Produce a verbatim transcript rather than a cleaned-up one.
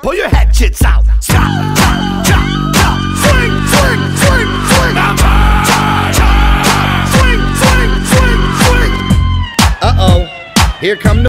pull your hatchets out. Stop, chop, chop, chop. Swing, swing, swing, swing. Chop, chop, chop. Swing, swing, swing, swing. Uh-oh, here come the